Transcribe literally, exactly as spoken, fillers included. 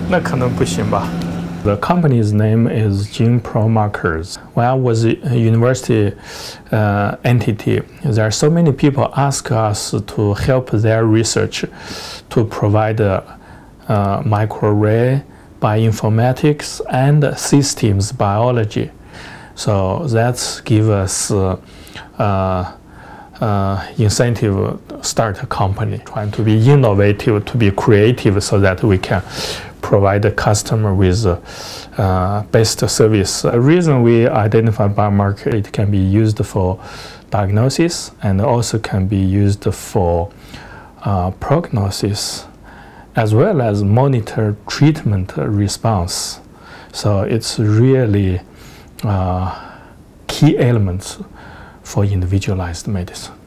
那可能不行吧。The company's name is GenProMarkers. When I was a university uh, entity, there are so many people ask us to help their research to provide uh, uh, microarray, bioinformatics, and systems biology. So that's give us uh, uh, uh, incentive start a company, trying to be innovative, to be creative, so that we can provide the customer with uh, uh, best service. The reason we identify biomarker, it can be used for diagnosis and also can be used for uh, prognosis, as well as monitor treatment response. So it's really uh, key elements for individualized medicine.